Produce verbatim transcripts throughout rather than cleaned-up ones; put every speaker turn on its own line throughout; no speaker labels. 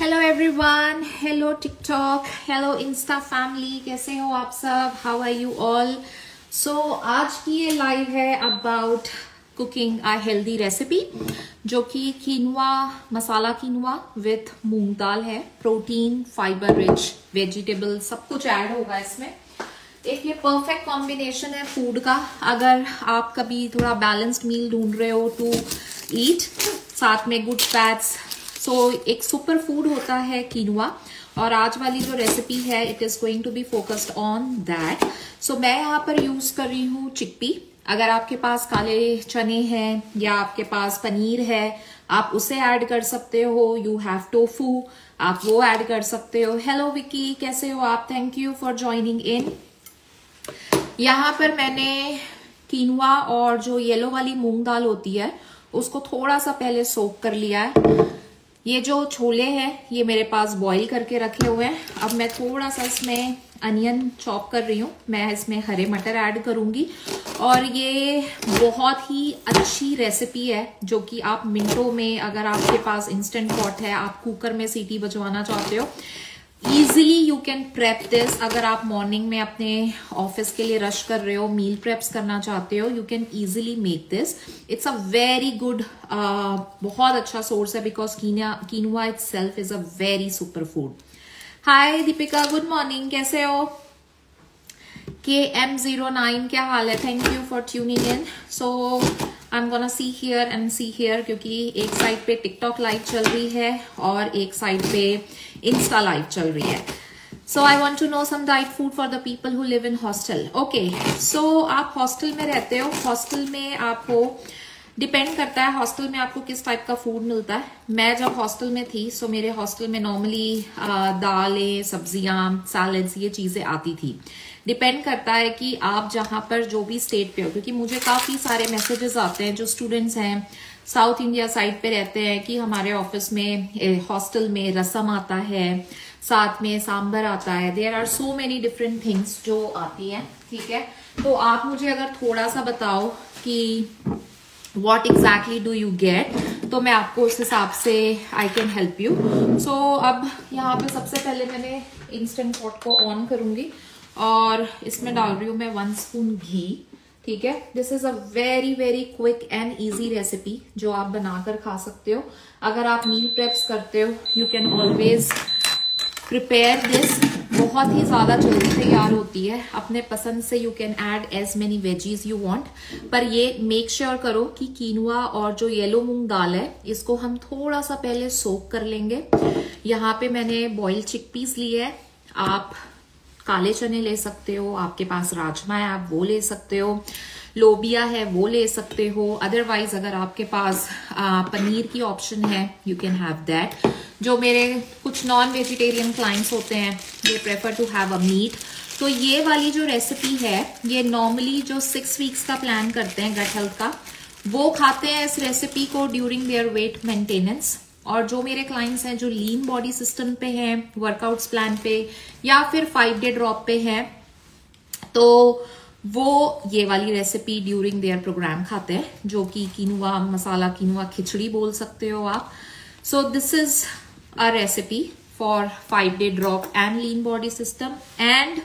Hello everyone, hello TikTok, hello insta family, कैसे हो आप सब? How are you all? So आज की ये लाइव है about cooking a healthy recipe, जो कि कीनवा, मसाला कीनवा विथ मूंग दाल है। प्रोटीन, फाइबर रिच, वेजिटेबल सब कुछ ऐड होगा इसमें। एक ये परफेक्ट कॉम्बिनेशन है फूड का, अगर आप कभी थोड़ा बैलेंस्ड मील ढूंढ रहे हो टू ईट, साथ में गुड फैट्स। सो so, एक सुपर फूड होता है कीनवा, और आज वाली जो रेसिपी है it is going to be focused on that. So मैं यहाँ पर यूज कर रही हूँ चिकपी। अगर आपके पास काले चने हैं या आपके पास पनीर है, आप उसे ऐड कर सकते हो। यू हैव टोफू, आप वो ऐड कर सकते हो। हेलो विकी, कैसे हो आप? Thank you for joining in. यहाँ पर मैंने कीनवा और जो येलो वाली मूंग दाल होती है उसको थोड़ा सा पहले सोक कर लिया है। ये जो छोले हैं ये मेरे पास बॉईल करके रखे हुए हैं। अब मैं थोड़ा सा इसमें अनियन चॉप कर रही हूँ, मैं इसमें हरे मटर ऐड करूंगी। और ये बहुत ही अच्छी रेसिपी है जो कि आप मिनटों में, अगर आपके पास इंस्टेंट पॉट है, आप कुकर में सीटी बजवाना चाहते हो, easily you can prep this. अगर आप मॉर्निंग में अपने ऑफिस के लिए रश कर रहे हो, मील प्रेप्स करना चाहते हो, you can easily make this. It's a very good, बहुत अच्छा सोर्स है, because quinoa itself is a very super food. Hi Deepika, good morning, कैसे हो? के एम जीरो नाइन, क्या हाल है? Thank you for tuning in. So I am gonna see here and see here, क्योंकि एक साइड पे TikTok live चल रही है और एक साइड पे इंस्टा लाइव चल रही है। So I want to know some diet food for the people who live in hostel. Okay, so आप हॉस्टल में रहते हो, हॉस्टल में आपको डिपेंड करता है हॉस्टल में आपको किस टाइप का फूड मिलता है। मैं जब हॉस्टल में थी, सो मेरे हॉस्टल में नॉर्मली दालें, सब्जियां, सैलड्स, ये चीजें आती थी। डिपेंड करता है कि आप जहां पर जो भी स्टेट पे हो, क्योंकि मुझे काफी सारे मैसेजेस आते हैं जो स्टूडेंट्स हैं साउथ इंडिया साइड पे रहते हैं कि हमारे ऑफिस में, हॉस्टल में रसम आता है, साथ में सांबर आता है। There are so many different things जो आती हैं, ठीक है? तो आप मुझे अगर थोड़ा सा बताओ कि what exactly do you get, तो मैं आपको उस हिसाब से I can help you. So अब यहाँ पे सबसे पहले मैंने इंस्टेंट पॉट को ऑन करूंगी और इसमें डाल रही हूँ मैं वन स्पून घी, ठीक है? This is a very very quick and easy recipe जो आप बनाकर खा सकते हो। अगर आप मील प्रेप्स करते हो, you can always prepare this. बहुत ही ज्यादा जल्दी तैयार होती है, अपने पसंद से you can add as many veggies you want. पर ये मेक श्योर करो कि कीनवा और जो येलो मूंग दाल है इसको हम थोड़ा सा पहले सोक कर लेंगे। यहाँ पे मैंने बॉइल्ड चिकपीस लिए है, आप काले चने ले सकते हो, आपके पास राजमा है आप वो ले सकते हो, लोबिया है वो ले सकते हो। अदरवाइज अगर आपके पास आ, पनीर की ऑप्शन है, यू कैन हैव दैट। जो मेरे कुछ नॉन वेजिटेरियन क्लाइंट्स होते हैं, they prefer to have a meat. तो ये वाली जो रेसिपी है, ये नॉर्मली जो सिक्स वीक्स का प्लान करते हैं गट हेल्थ का, वो खाते हैं इस रेसिपी को ड्यूरिंग देयर वेट मेंटेनेंस। और जो मेरे क्लाइंट्स हैं जो लीन बॉडी सिस्टम पे हैं, वर्कआउट्स प्लान पे या फिर फाइव डे ड्रॉप पे हैं, तो वो ये वाली रेसिपी ड्यूरिंग देयर प्रोग्राम खाते हैं, जो कि कीनवा, मसाला कीनवा खिचड़ी बोल सकते हो आप। So this is a recipe for five day drop and lean body system. And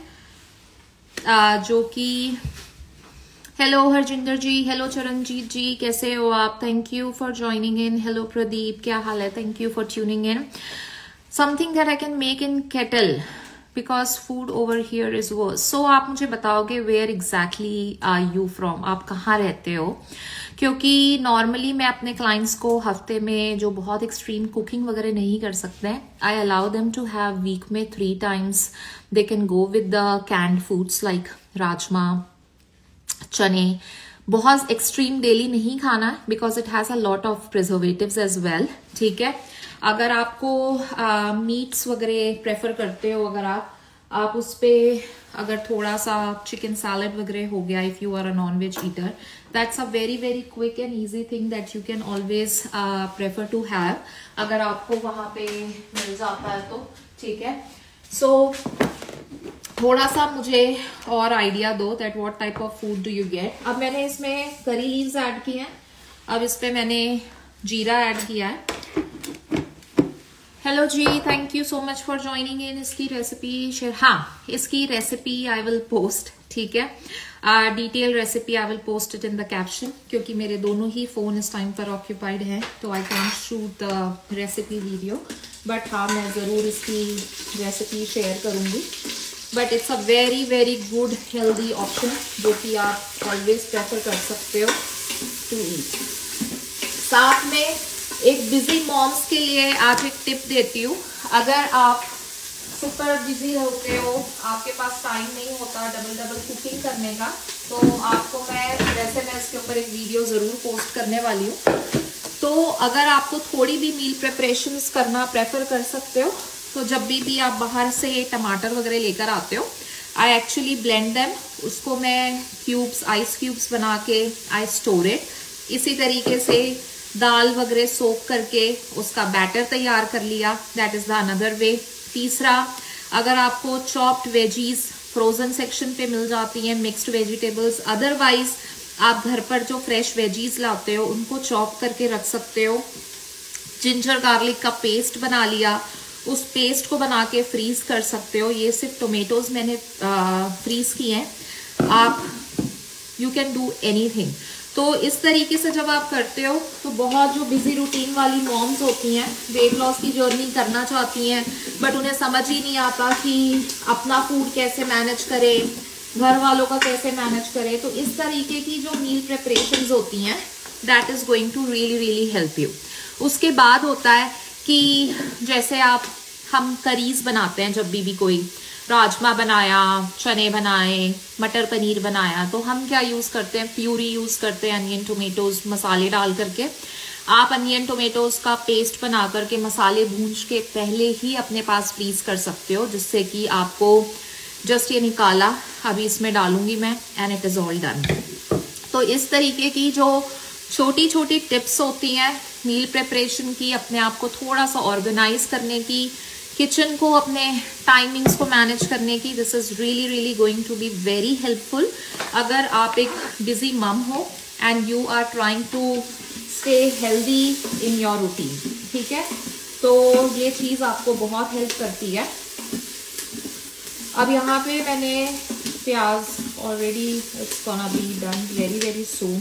जो कि हेलो हरजिंदर जी, हेलो चरणजीत जी, कैसे हो आप? Thank you for joining in. Hello Pradeep, क्या हाल है? Thank you for tuning in. Something that I can make in kettle because food over here is worse. So आप मुझे बताओगे where exactly are you from, आप कहाँ रहते हो? क्योंकि नॉर्मली मैं अपने क्लाइंट्स को हफ्ते में जो बहुत एक्सट्रीम कुकिंग वगैरह नहीं कर सकते हैं, I allow them to have week में three times they can go with the canned foods like rajma, chane. बहुत एक्सट्रीम डेली नहीं खाना because it has a lot of preservatives as well, ठीक है? अगर आपको मीट्स uh, वगैरह प्रेफर करते हो, अगर आप आप उस पे अगर थोड़ा सा चिकन सैलड वगैरह हो गया, if you are a non veg eater, that's a very very quick and easy thing that you can always prefer to have, अगर आपको वहां पे मिल जाता है तो, ठीक है? सो so, थोड़ा सा मुझे और आइडिया दो that what type of food do you get. अब मैंने इसमें करी लीव्स ऐड किए हैं, अब इस पे मैंने जीरा ऐड किया है। Hello ji, thank you so much for joining in. इसकी रेसिपी शेयर, हाँ इसकी रेसिपी आई विल पोस्ट, ठीक है, detail recipe I will post it in the caption, क्योंकि मेरे दोनों ही फोन इस टाइम पर ऑक्यूपाइड हैं तो I can't shoot the recipe video, but हाँ मैं ज़रूर इसकी रेसिपी शेयर करूँगी। But it's a very very good healthy option जो कि आप ऑलवेज प्रेफर कर सकते हो टू ईट। साथ में एक बिजी मॉम्स के लिए आज एक टिप देती हूँ। अगर आप सुपर बिजी होते हो, आपके पास टाइम नहीं होता डबल डबल कुकिंग करने का, तो आपको मैं वैसे मैं इसके ऊपर एक वीडियो ज़रूर पोस्ट करने वाली हूँ। तो अगर आपको थोड़ी भी मील प्रिपरेशंस करना प्रेफर कर सकते हो, तो जब भी भी आप बाहर से टमाटर वगैरह लेकर आते हो, आई एक्चुअली ब्लेंड देम, उसको मैं क्यूब्स आइस क्यूब्स बना के आई स्टोर इट। इसी तरीके से दाल वगैरह सोक करके उसका बैटर तैयार कर लिया, that is the another way. तीसरा, अगर आपको चॉप्ड वेजीज फ्रोजन सेक्शन पे मिल जाती हैं, मिक्स्ड वेजिटेबल्स, अदरवाइज आप घर पर जो फ्रेश वेजीज लाते हो उनको चॉप करके रख सकते हो। जिंजर गार्लिक का पेस्ट बना लिया, उस पेस्ट को बना के फ्रीज कर सकते हो। ये सिर्फ टोमेटोज मैंने फ्रीज किए हैं, आप यू कैन डू एनीथिंग। तो इस तरीके से जब आप करते हो तो बहुत जो बिजी रूटीन वाली मॉम्स होती हैं, वेट लॉस की जर्नी करना चाहती हैं, बट उन्हें समझ ही नहीं आता कि अपना फूड कैसे मैनेज करें, घर वालों का कैसे मैनेज करें, तो इस तरीके की जो मील प्रिपरेशंस होती हैं that is going to really really help you. उसके बाद होता है कि जैसे आप हम करीज बनाते हैं, जब भी भी कोई राजमा बनाया, चने बनाए, मटर पनीर बनाया, तो हम क्या यूज़ करते हैं, प्यूरी यूज़ करते हैं, अनियन टोमेटोज मसाले डाल करके। आप अनियन टोमेटोज का पेस्ट बना करके मसाले भूंज के पहले ही अपने पास फ्रीज कर सकते हो, जिससे कि आपको जस्ट ये निकाला, अभी इसमें डालूंगी मैं, and it is all done. तो इस तरीके की जो छोटी छोटी टिप्स होती हैं मील प्रिपरेशन की, अपने आप को थोड़ा सा ऑर्गेनाइज करने की, किचन को अपने टाइमिंग्स को मैनेज करने की, this is really really going to be very helpful अगर आप एक बिजी मम हो and you are trying to stay healthy in your routine, ठीक है। तो ये चीज़ आपको बहुत हेल्प करती है। अब यहाँ पे मैंने प्याज already, it's gonna be done very very soon.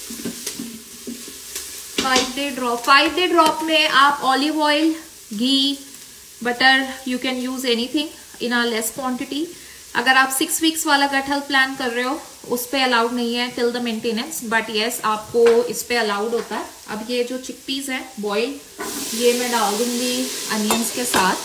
Five day drop, five day drop में आप ऑलिव ऑयल, घी, butter, you can use anything in a less quantity. अगर आप सिक्स वीक्स वाला गट हेल्थ प्लान कर रहे हो, उस पे अलाउड नहीं है till the maintenance, but yes आपको इस पे अलाउड होता है। अब ये जो चिकपीस है बॉइल, ये मैं डाल दूंगी अनियंस के साथ।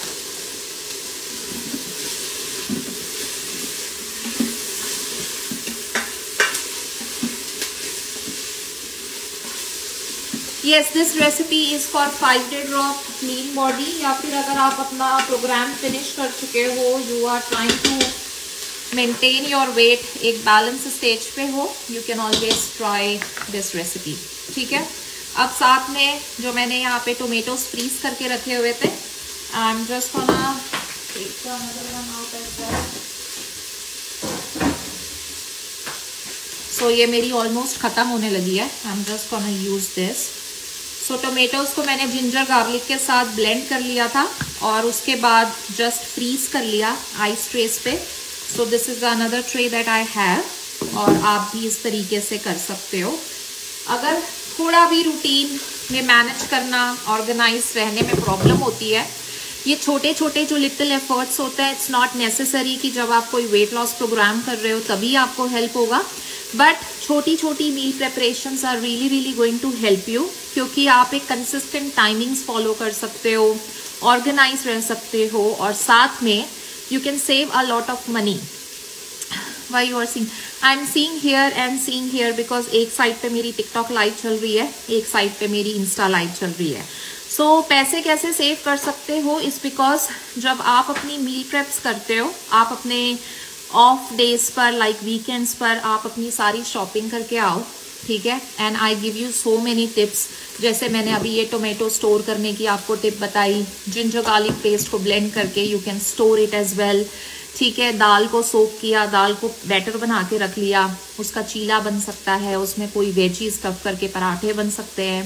Yes, this recipe is for five day drop lean body, या फिर अगर आप अपना प्रोग्राम फिनिश कर चुके हो, you are trying to maintain your weight, एक बैलेंस स्टेज पे हो, you can always try this recipe, ठीक है। अब साथ में जो मैंने यहाँ पे टोमेटोज फ्रीज करके रखे हुए थे, I am just gonna take another one out as well. So ये मेरी ऑलमोस्ट खत्म होने लगी है, I am just gonna use this. So tomatoes को मैंने जिंजर गार्लिक के साथ ब्लेंड कर लिया था और उसके बाद जस्ट फ्रीज कर लिया आइस ट्रेस पे। So this is another tray that I have, और आप भी इस तरीके से कर सकते हो। अगर थोड़ा भी रूटीन में मैनेज करना, ऑर्गेनाइज रहने में प्रॉब्लम होती है, ये छोटे छोटे जो लिटिल एफर्ट्स होते हैं, इट्स नॉट नेसेसरी कि जब आप कोई वेट लॉस प्रोग्राम कर रहे हो तभी आपको हेल्प होगा, बट छोटी छोटी meal preparations are really really going to help you, क्योंकि आप एक कंसिस्टेंट टाइमिंग्स फॉलो कर सकते हो, ऑर्गेनाइज रह सकते हो, और साथ में you can save a lot of money. Why you are seeing, I am seeing here and seeing here, because एक साइड पे मेरी टिकटॉक लाइव चल रही है, एक साइड पे मेरी इंस्टा लाइव चल रही है। सो so, पैसे कैसे सेव कर सकते हो, इस बिकॉज जब आप अपनी मील प्रेप्स करते हो, आप अपने ऑफ डेज पर, लाइक वीकेंड्स पर, आप अपनी सारी शॉपिंग करके आओ, ठीक है, and I give you so many tips. जैसे मैंने अभी ये टोमेटो स्टोर करने की आपको टिप बताई, जिंजर गार्लिक पेस्ट को ब्लेंड करके you can store it as well, ठीक है। दाल को सोक किया, दाल को बैटर बना के रख लिया, उसका चीला बन सकता है, उसमें कोई वेजीज कप करके पराठे बन सकते हैं,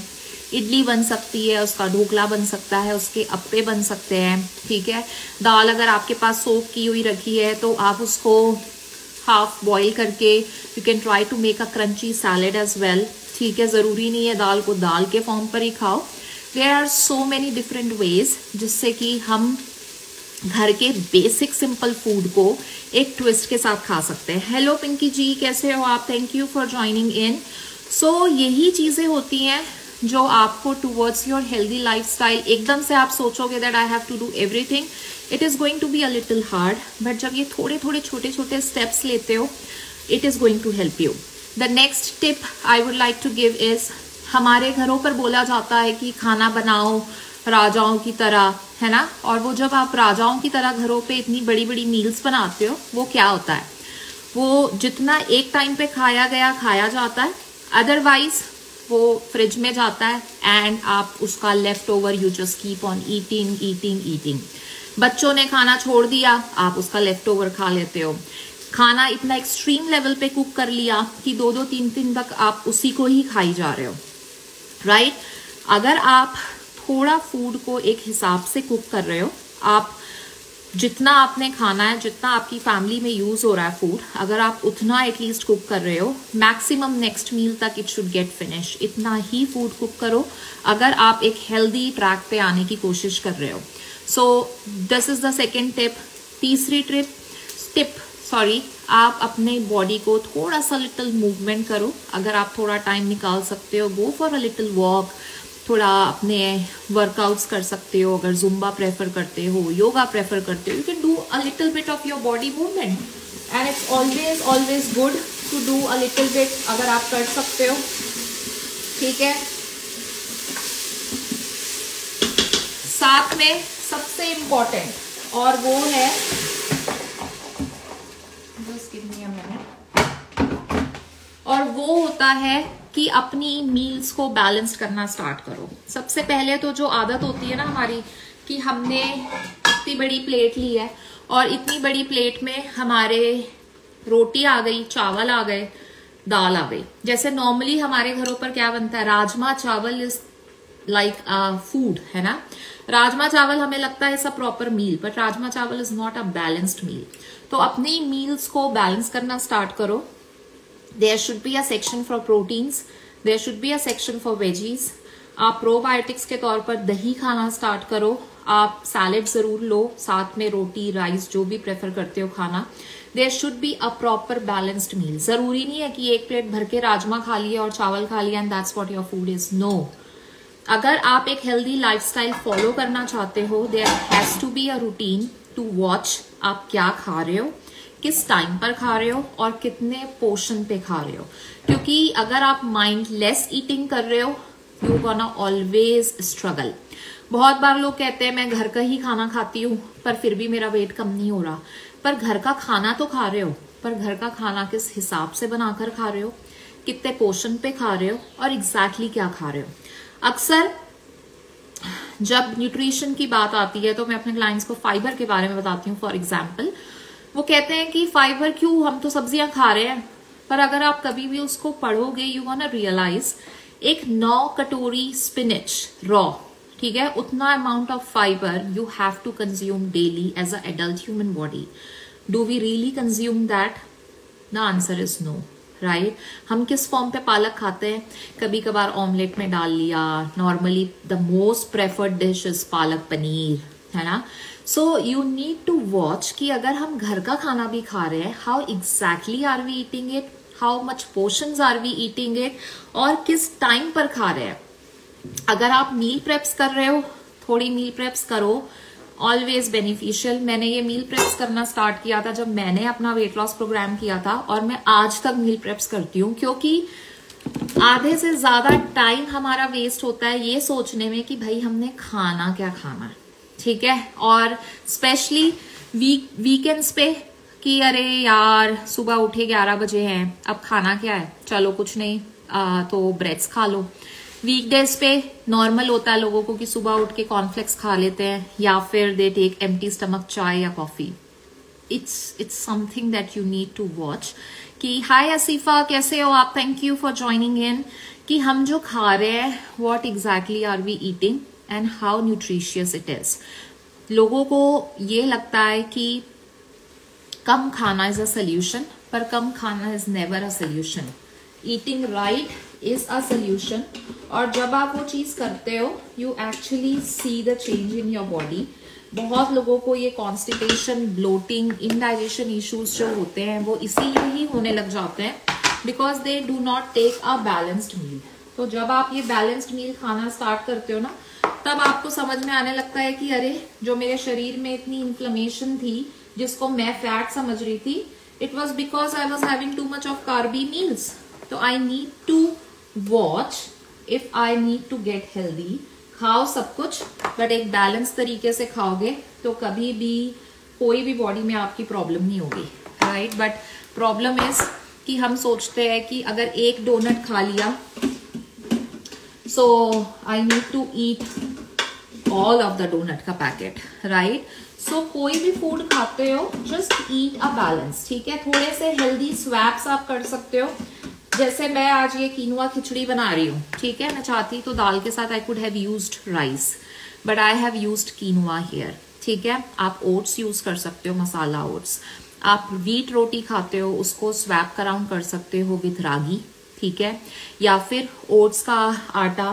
इडली बन सकती है, उसका ढोकला बन सकता है, उसके अप्पे बन सकते हैं, ठीक है। दाल अगर आपके पास सोक की हुई रखी है तो आप उसको हाफ बॉईल करके you can try to make a crunchy salad as well, ठीक है। ज़रूरी नहीं है दाल को दाल के फॉर्म पर ही खाओ। There are so many different ways जिससे कि हम घर के बेसिक सिंपल फूड को एक ट्विस्ट के साथ खा सकते हैं। हेलो पिंकी जी, कैसे हो आप? Thank you for joining in. So यही चीज़ें होती हैं जो आपको टूवर्ड्स योर हेल्दी लाइफस्टाइल, एकदम से आप सोचोगे that I have to do everything, it is going to be a little hard, but जब ये थोड़े थोड़े छोटे छोटे स्टेप्स लेते हो it is going to help you. The next tip I would like to give is, हमारे घरों पर बोला जाता है कि खाना बनाओ राजाओं की तरह, है ना। और वो जब आप राजाओं की तरह घरों पे इतनी बड़ी बड़ी मील्स बनाते हो, वो क्या होता है, वो जितना एक टाइम पे खाया गया खाया जाता है, अदरवाइज वो फ्रिज में जाता है एंड आप उसका leftover you just keep on eating eating eating. बच्चों ने खाना छोड़ दिया, आप उसका लेफ्ट ओवर खा लेते हो। खाना इतना एक्सट्रीम लेवल पे कुक कर लिया कि दो दो तीन दिन तक आप उसी को ही खाई जा रहे हो, राइट। अगर आप थोड़ा फूड को एक हिसाब से कुक कर रहे हो, आप जितना आपने खाना है, जितना आपकी फैमिली में यूज हो रहा है फूड, अगर आप उतना एटलीस्ट कुक कर रहे हो, मैक्सिमम नेक्स्ट मील तक इट शुड गेट फिनिश, इतना ही फूड कुक करो अगर आप एक हेल्दी ट्रैक पे आने की कोशिश कर रहे हो। So this is the second tip. तीसरी ट्रिप टिप सॉरी आप अपने बॉडी को थोड़ा सा लिटिल मूवमेंट करो। अगर आप थोड़ा टाइम निकाल सकते हो, go for a little walk, थोड़ा अपने वर्कआउट्स कर सकते हो। अगर जुम्बा प्रेफर करते हो, योगा प्रेफर करते हो, you can do a little bit of your body movement and it's always always good to do a little bit, अगर आप कर सकते हो, ठीक है। साथ में सबसे इम्पोर्टेंट और वो है, just give me a minute, और वो होता है कि अपनी मील्स को बैलेंस करना स्टार्ट करो। सबसे पहले तो जो आदत होती है ना हमारी कि हमने इतनी बड़ी प्लेट ली है और इतनी बड़ी प्लेट में हमारे रोटी आ गई, चावल आ गए, दाल आ गई। जैसे नॉर्मली हमारे घरों पर क्या बनता है, rajma chawal is like food, है ना। राजमा चावल हमें लगता है सब proper meal, but rajma chawal is not a balanced meal. तो अपनी मील्स को बैलेंस करना स्टार्ट करो। There should be a section for proteins, there should be a section for veggies. आप प्रोबायोटिक्स के तौर पर दही खाना स्टार्ट करो, आप सैलेड जरूर लो, साथ में रोटी राइस जो भी प्रेफर करते हो खाना। There should be a proper balanced meal. जरूरी नहीं है कि एक प्लेट भर के राजमा खा लिए और चावल खा लिया and that's what your food is. No. अगर आप एक हेल्दी लाइफस्टाइल फॉलो करना चाहते हो, there has to be a routine to watch आप क्या खा रहे हो, किस टाइम पर खा रहे हो और कितने पोर्शन पे खा रहे हो। क्योंकि अगर आप माइंडलेस ईटिंग कर रहे हो, यू गोना ऑलवेज स्ट्रगल। बहुत बार लोग कहते हैं मैं घर का ही खाना खाती हूँ पर फिर भी मेरा वेट कम नहीं हो रहा। पर घर का खाना तो खा रहे हो, पर घर का खाना किस हिसाब से बनाकर खा रहे हो, कितने पोर्शन पे खा रहे हो और एग्जैक्टली exactly क्या खा रहे हो। अक्सर जब न्यूट्रिशन की बात आती है तो मैं अपने क्लाइंट्स को फाइबर के बारे में बताती हूँ। फॉर एग्जाम्पल, वो कहते हैं कि फाइबर क्यों, हम तो सब्जियां खा रहे हैं। पर अगर आप कभी भी उसको पढ़ोगे, यू गोना रियलाइज एक नौ कटोरी स्पिनच रॉ, ठीक है, उतना amount of fibre you have to consume daily as a adult human body. Do we really consume that? The answer is no, right. हम किस फॉर्म पे पालक खाते हैं? कभी कभार ऑमलेट में डाल लिया। Normally the most preferred dish is palak paneer, है ना। So you need to watch कि अगर हम घर का खाना भी खा रहे हैं, how exactly are we eating it, how much portions are we eating it, और किस टाइम पर खा रहे हैं। अगर आप मील प्रेप्स कर रहे हो, थोड़ी मील प्रेप्स करो, ऑलवेज बेनिफिशियल। मैंने ये मील प्रेप्स करना स्टार्ट किया था जब मैंने अपना वेट लॉस प्रोग्राम किया था, और मैं आज तक मील प्रेप्स करती हूँ, क्योंकि आधे से ज्यादा टाइम हमारा वेस्ट होता है ये सोचने में कि भाई हमने खाना क्या खाना है, ठीक है। और स्पेशली वीक वीकेंड्स पे कि अरे यार सुबह उठे ग्यारह बजे हैं, अब खाना क्या है, चलो कुछ नहीं आ, तो ब्रेड्स खा लो। वीकडेज पे नॉर्मल होता है लोगों को कि सुबह उठ के कॉर्नफ्लेक्स खा लेते हैं या फिर दे टेक एम्प्टी स्टमक चाय या coffee. It's it's something that you need to watch. कि हाय आसिफा, कैसे हो आप? Thank you for joining in. कि हम जो खा रहे हैं what exactly are we eating and how nutritious it is. लोगों को ये लगता है कि कम खाना इज अ सोल्यूशन, पर कम खाना is never a solution. Eating right is a solution. और जब आप वो चीज करते हो you actually see the change in your body. बहुत लोगों को ये कॉन्स्टिपेशन, ब्लोटिंग, इनडाइजेशन इश्यूज जो होते हैं वो इसीलिए ही होने लग जाते हैं because they do not take a balanced meal. तो जब आप ये बैलेंस्ड मील खाना स्टार्ट करते हो ना, तब आपको समझ में आने लगता है कि अरे जो मेरे शरीर में इतनी इन्फ्लेमेशन थी जिसको मैं फैट समझ रही थी, it was because I was having too much of carby meals. तो I need to watch if I need to get healthy. खाओ सब कुछ, बट एक बैलेंस तरीके से खाओगे तो कभी भी कोई भी बॉडी में आपकी प्रॉब्लम नहीं होगी, राइट। बट प्रॉब्लम इज कि हम सोचते हैं कि अगर एक डोनट खा लिया so I need to eat all of the doughnut का पैकेट, राइट। सो कोई भी फूड खाते हो जस्ट ईट अ बैलेंस, ठीक है। थोड़े से हेल्दी स्वैप्स आप कर सकते हो। जैसे मैं आज ये कीनुआ खिचड़ी बना रही हूँ, ठीक है। मैं चाहती तो दाल के साथ I could have used rice, but I have used quinoa here, ठीक है। आप ओट्स यूज कर सकते हो, मसाला ओट्स। आप व्हीट रोटी खाते हो उसको स्वैप अराउंड कर सकते हो विथ रागी, ठीक है। या फिर ओट्स का आटा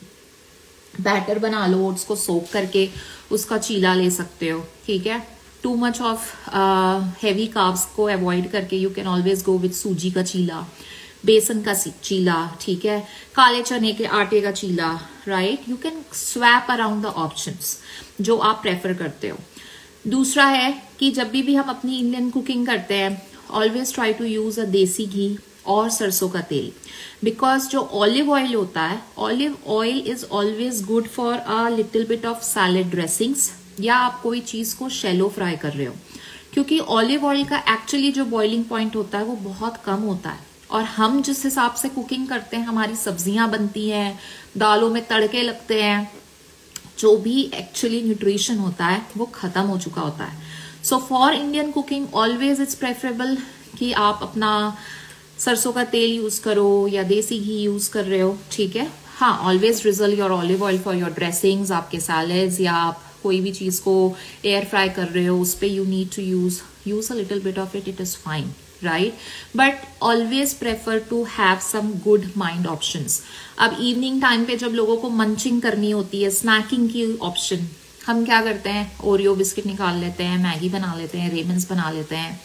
बैटर बना लो, ओट्स को सोक करके उसका चीला ले सकते हो, ठीक है। Too much of heavy carbs को अवॉइड करके you can always go with suji का चीला, बेसन का चीला, ठीक है, काले चने के आटे का cheela, right. You can swap around the options जो आप प्रेफर करते हो। दूसरा है कि जब भी भी हम अपनी इंडियन कुकिंग करते हैं always try to use a desi ghee और सरसों का तेल, बिकॉज जो ऑलिव ऑयल होता है, olive oil is always good for a little bit of salad dressings, या आप कोई चीज को शैलो फ्राई कर रहे हो, क्योंकि ऑलिव ऑयल का एक्चुअली जो बॉइलिंग पॉइंट होता है वो बहुत कम होता है। और हम जिस हिसाब से कुकिंग करते हैं, हमारी सब्जियां बनती हैं, दालों में तड़के लगते हैं, जो भी एक्चुअली न्यूट्रिशन होता है वो खत्म हो चुका होता है। So for Indian cooking always it's preferable कि आप अपना सरसों का तेल यूज करो या देसी घी यूज कर रहे हो, ठीक है। हाँ, always reserve your olive oil for your dressings, आपके सैलेड्स, या आप कोई भी चीज को एयर फ्राई कर रहे हो उस पर you need to use use a little bit of it, it is fine, right. But always prefer to have some good mind options. अब इवनिंग टाइम पे जब लोगों को मंचिंग करनी होती है, स्नैकिंग की ऑप्शन, हम क्या करते हैं, ओरियो बिस्किट निकाल लेते हैं, मैगी बना लेते हैं, रेमन्स बना लेते हैं।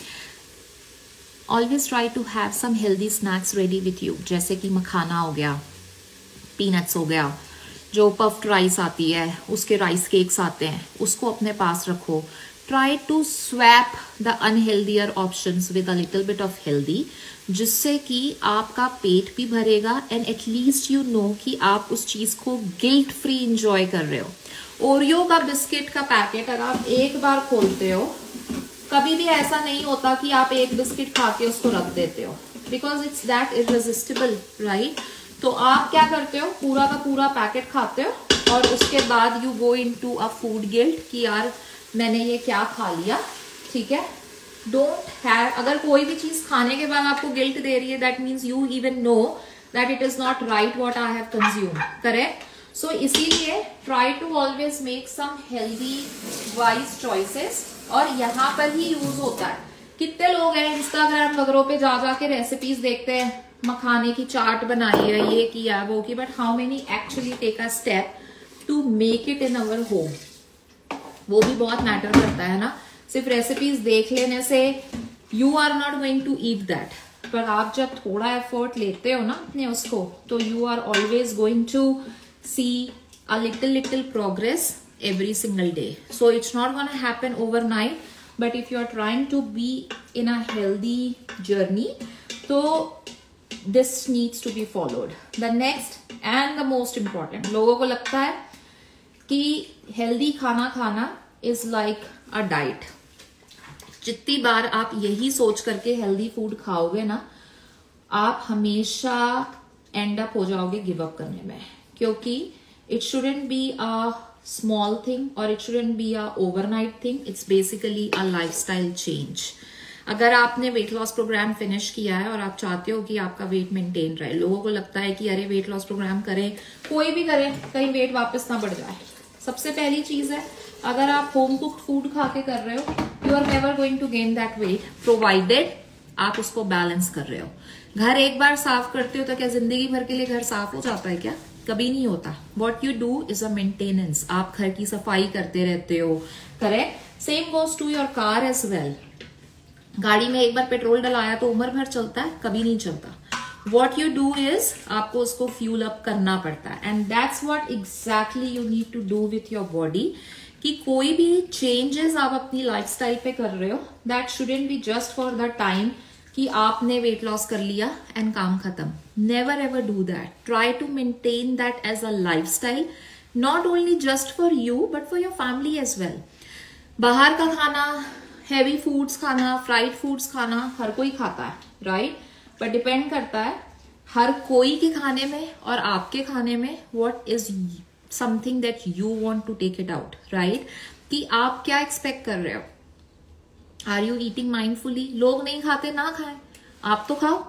Always try to have some healthy snacks ready with you, जैसे कि मखाना हो गया, पीनट्स हो गया, जो पफ्ड राइस आती है, उसके राइस केक्स आते हैं, उसको अपने पास रखो। Try to swap the unhealthier options with a little bit of healthy, जिससे कि आपका पेट भी भरेगा and at least you know कि आप उस चीज को guilt free enjoy कर रहे हो। ओरियो का बिस्किट का पैकेट अगर आप एक बार खोलते हो, कभी भी ऐसा नहीं होता कि आप एक बिस्किट खा के उसको रख देते हो, because it's that irresistible, right? तो आप क्या करते हो, पूरा का पूरा पैकेट खाते हो और उसके बाद you go into a food guilt कि यार मैंने ये क्या खा लिया, ठीक है। डोंट हैव, अगर कोई भी चीज खाने के बाद आपको गिल्ट दे रही है, that means you even know that it is not right what I have consume, correct. So इसीलिए try to always make some healthy wise choices, और यहाँ पर ही यूज होता है। कितने लोग हैं इंस्टाग्राम वगैरह पे जा जाके रेसिपीज देखते हैं, मखाने की चाट बनाई है, ये किया वो की, but how many actually take a step to make it in our home, वो भी बहुत मैटर करता है ना। सिर्फ रेसिपीज देख लेने से you are not going to eat that, पर आप जब थोड़ा एफर्ट लेते हो ना अपने उसको, तो you are always going to see a little little progress every single day. So it's not gonna happen overnight, but if you are trying to be in a healthy journey, तो this needs to be followed. The next and the most important, लोगों को लगता है कि healthy खाना खाना is like a diet. जितनी बार आप यही सोच करके हेल्दी फूड खाओगे ना, आप हमेशा एंड अप हो जाओगे गिव अप करने में, क्योंकि it shouldn't be a small thing और it shouldn't be a overnight thing, it's basically a lifestyle change. अगर आपने वेट लॉस प्रोग्राम फिनिश किया है और आप चाहते हो कि आपका वेट मेंटेन रहे, लोगों को लगता है कि अरे वेट लॉस प्रोग्राम करें, कोई भी करें, कहीं वेट वापस ना बढ़ जाए। सबसे पहली चीज है, अगर आप होम कुक्ड फूड खा के कर रहे हो, you are never going to gain that weight, provided आप उसको बैलेंस कर रहे हो। घर एक बार साफ करते हो तो क्या जिंदगी भर के लिए घर साफ हो जाता है क्या? कभी नहीं होता। What you do is a maintenance, आप घर की सफाई करते रहते हो, correct. Same goes to your car as well. गाड़ी में एक बार पेट्रोल डलाया तो उम्र भर चलता है? कभी नहीं चलता। वॉट यू डू इज आपको उसको फ्यूल अप करना पड़ता है, and that's what exactly you need to do with your body. कि कोई भी चेंजेस आप अपनी लाइफस्टाइल पे कर रहे हो, that shouldn't be just for the time कि आपने वेट लॉस कर लिया एंड काम खत्म। Never ever do that. Try to maintain that as a lifestyle, not only just for you but for your family as well. बाहर का खाना, heavy foods खाना, फ्राइड फूड्स खाना हर कोई खाता है, राइट? बट डिपेंड करता है हर कोई के खाने में और आपके खाने में what is something that you want to take it out, right? कि आप क्या एक्सपेक्ट कर रहे हो। Are you eating mindfully? लोग नहीं खाते, ना खाएं, आप तो खाओ।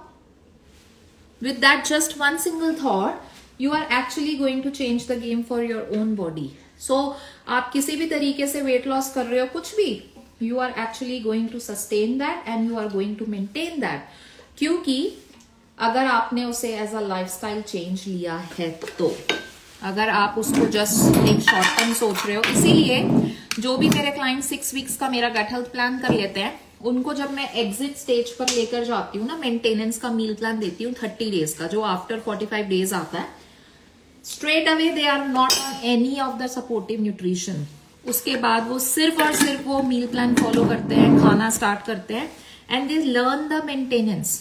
With that just one single thought you are actually going to change the game for your own body. So आप किसी भी तरीके से वेट लॉस कर रहे हो, कुछ भी, you are actually going to sustain that and you are going to maintain that, क्योंकि अगर आपने उसे एज अ लाइफस्टाइल चेंज लिया है तो। अगर आप उसको जस्ट एक शॉर्ट टर्म सोच रहे हो, इसीलिए जो भी मेरे क्लाइंट सिक्स वीक्स का मेरा गट हेल्थ प्लान कर लेते हैं, उनको जब मैं एग्जिट स्टेज पर लेकर जाती हूँ ना, मेंटेनेंस का मील प्लान देती हूँ थर्टी डेज का, जो आफ्टर फोर्टी फाइव डेज आता है, straight away they are not on any of the supportive nutrition. उसके बाद वो सिर्फ और सिर्फ वो मील प्लान फॉलो करते हैं, खाना स्टार्ट करते हैं, and they learn the maintenance,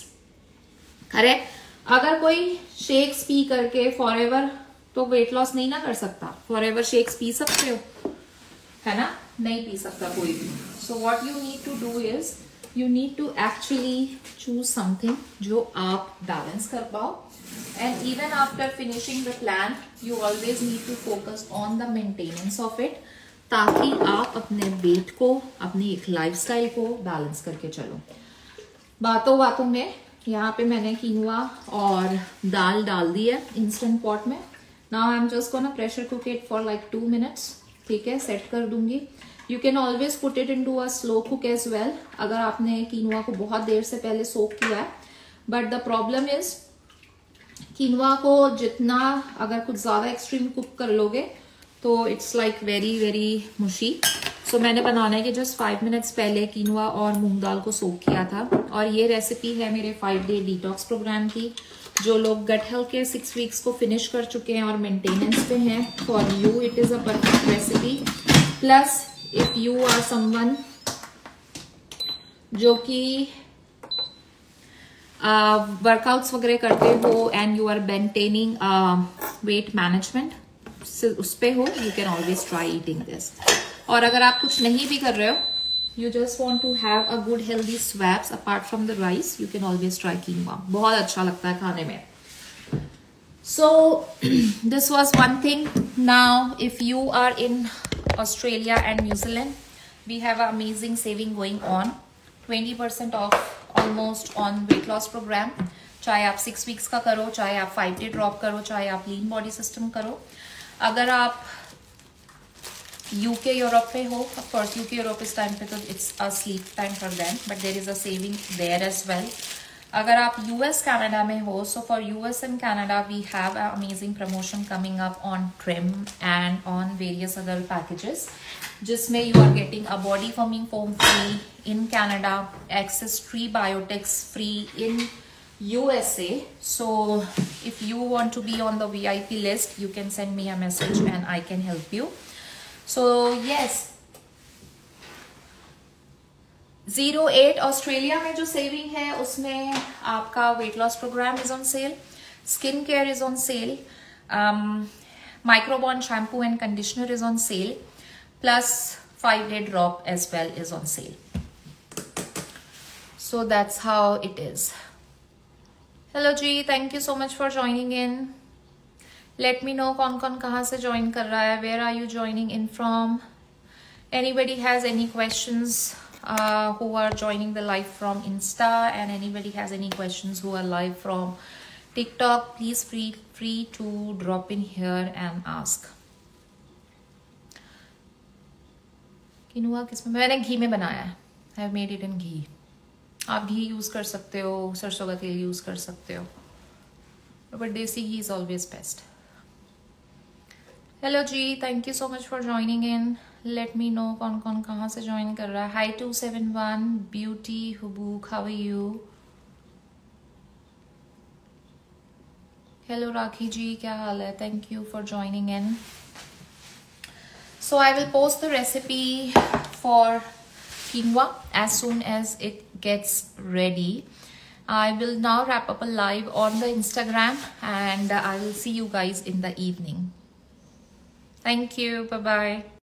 correct. अगर कोई शेक्स पी करके फॉर एवर तो वेट लॉस नहीं ना कर सकता। फॉर एवर शेक्स पी सकते हो, है ना? नहीं पी सकता कोई भी। So what you need to do is you need to actually choose something जो आप बैलेंस कर पाओ, and even after finishing the plan you always need to focus on the maintenance of it, ताकि आप अपने वेट को, अपनी एक लाइफस्टाइल को बैलेंस करके चलो। बातों बातों में यहाँ पे मैंने कीनुआ और दाल डाल दी है इंस्टेंट पॉट में। Now I am just gonna pressure cook it for like two minutes, ठीक है, सेट कर दूंगी। You can always put it into a slow cook as well, अगर आपने कीनुआ को बहुत देर से पहले सोक किया है। But the problem is quinoa को जितना अगर कुछ ज्यादा एक्सट्रीम कुक कर लोगे तो it's like very very mushy. So मैंने बनाने के जस्ट फाइव मिनट्स पहले कीनुआ और मूंग दाल को सोक किया था, और ये रेसिपी है मेरे फाइव डे डिटॉक्स प्रोग्राम की। जो लोग गट हेल्थ के सिक्स वीक्स को फिनिश कर चुके हैं और मेंटेनेंस पे हैं, for you it is a perfect recipe. Plus if you are someone जो कि वर्कआउट्स uh, वगैरह करते हो and you are maintaining weight management उस पे हो, you can always try eating this. और अगर आप कुछ नहीं भी कर रहे हो, you just want to have a good healthy swaps apart from the rice, you can always try quinoa, बहुत अच्छा लगता है खाने में। So this was one thing. Now if you are in Australia and New Zealand, we have a amazing saving going on, twenty percent off almost on weight loss programme. चाहे आप six weeks का करो, चाहे आप फाइव डे ड्रॉप करो, चाहे आप लीन body system करो। अगर आप यूके यूरोप पे हो, ऑफ कोर्स यूके यूरोप इस टाइम पे तो it's a sleep time for them, but there is a saving there as well. अगर आप यूएस कनाडा में हो, so for US and Canada we have a amazing promotion coming up on trim and on various other packages, जिसमें you are getting a body forming foam free in Canada, access free biotics free in U S A. So if you want to be on the V I P list, you can send me a message and I can help you. So yes, zero eight Australia में जो saving है उसमें आपका weight loss programme is on sale, skin care is on sale, microbond shampoo and conditioner is on sale, plus five day drop as well is on sale. So that's how it is. Hello ji, thank you so much for joining in. Let me know कौन कौन कहाँ से join कर रहा है. Where are you joining in from? Anybody has any questions? uh, who are joining the live from Insta, and anybody has any questions who are live from TikTok, please free free to drop in here and ask. किनुआ किसमें? मैंने घी में बनाया है. I have made it in घी. आप घी use कर सकते हो, सरसों का तेल यूज कर सकते हो, but desi ghee is always best. Hello ji, thank you so much for joining in. Let me know कौन कौन कहाँ से ज्वाइन कर रहा है. Hi two seven one beauty हुबूक, how are you? Hello Rakhi ji, क्या हाल है? Thank you for joining in. So I will post the recipe for quinoa as soon as it gets ready. I will now wrap up a live on the Instagram, and I will see you guys in the evening. Thank you. Bye bye.